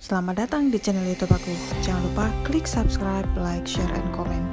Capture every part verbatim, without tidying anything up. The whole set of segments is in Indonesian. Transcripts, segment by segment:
Selamat datang di channel YouTube aku. Jangan lupa klik subscribe, like, share, and comment.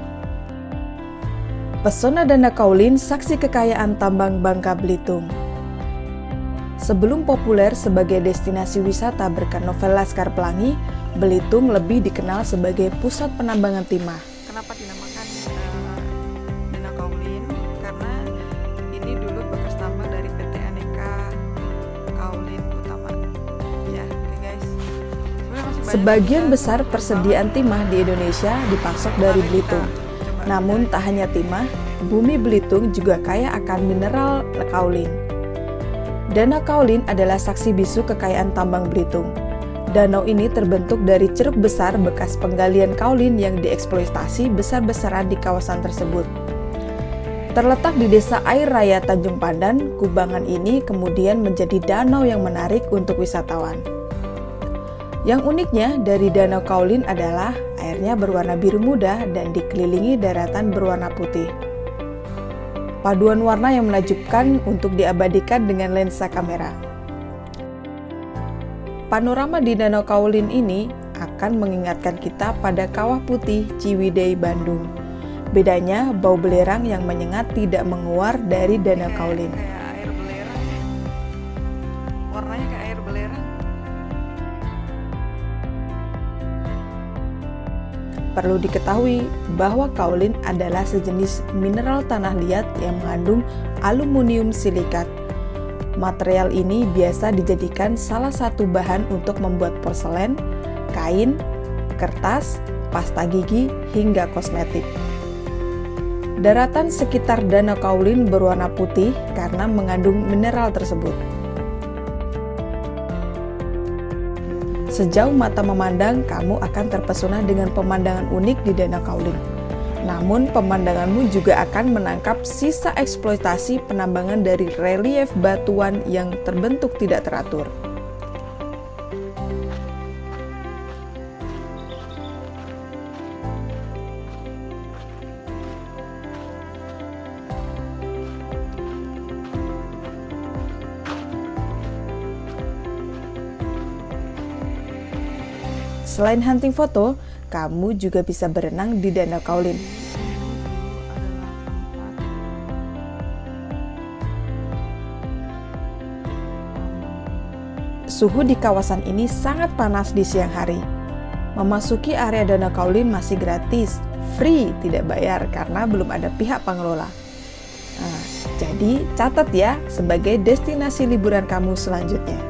Pesona Danau Kaolin, saksi kekayaan tambang Bangka Belitung. Sebelum populer sebagai destinasi wisata berkat novel Laskar Pelangi, Belitung lebih dikenal sebagai pusat penambangan timah. Kenapa dinamakan uh, Danau Kaolin? Karena ini dulu bekas tambang dari P T Aneka Kaolin Utama. Ya, oke guys. Sebagian besar persediaan timah di Indonesia dipasok dari Belitung. Namun tak hanya timah, bumi Belitung juga kaya akan mineral kaolin. Danau Kaolin adalah saksi bisu kekayaan tambang Belitung. Danau ini terbentuk dari ceruk besar bekas penggalian kaolin yang dieksploitasi besar-besaran di kawasan tersebut. Terletak di desa Air Raya Tanjung Pandan, kubangan ini kemudian menjadi danau yang menarik untuk wisatawan. Yang uniknya dari Danau Kaolin adalah airnya berwarna biru muda dan dikelilingi daratan berwarna putih. Paduan warna yang menakjubkan untuk diabadikan dengan lensa kamera. Panorama di Danau Kaolin ini akan mengingatkan kita pada Kawah Putih Ciwidey, Bandung. Bedanya, bau belerang yang menyengat tidak menguar dari Danau Kaolin. Kayak air belerang ya. Warnanya kayak air belerang. Perlu diketahui bahwa kaolin adalah sejenis mineral tanah liat yang mengandung aluminium silikat. Material ini biasa dijadikan salah satu bahan untuk membuat porselen, kain, kertas, pasta gigi, hingga kosmetik. Daratan sekitar Danau Kaolin berwarna putih karena mengandung mineral tersebut. Sejauh mata memandang, kamu akan terpesona dengan pemandangan unik di Danau Kaolin. Namun, pemandanganmu juga akan menangkap sisa eksploitasi penambangan dari relief batuan yang terbentuk tidak teratur. Selain hunting foto, kamu juga bisa berenang di Danau Kaolin. Suhu di kawasan ini sangat panas di siang hari. Memasuki area Danau Kaolin masih gratis, free, tidak bayar karena belum ada pihak pengelola. Nah, jadi catat ya sebagai destinasi liburan kamu selanjutnya.